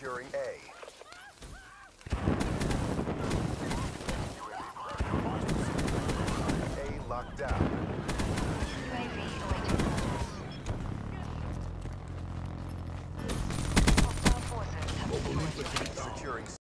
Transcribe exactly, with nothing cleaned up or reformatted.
Securing A. A locked down. U A V awaiting orders. Hostile forces have destroyed. Securing